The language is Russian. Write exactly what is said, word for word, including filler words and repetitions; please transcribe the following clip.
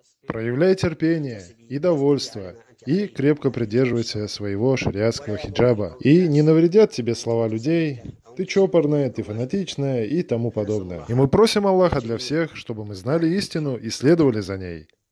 Проявляй терпение и довольство, и крепко придерживайся своего шариатского хиджаба. И не навредят тебе слова людей, ты чопорная, ты фанатичная и тому подобное. И мы просим Аллаха для всех, чтобы мы знали истину и следовали за ней.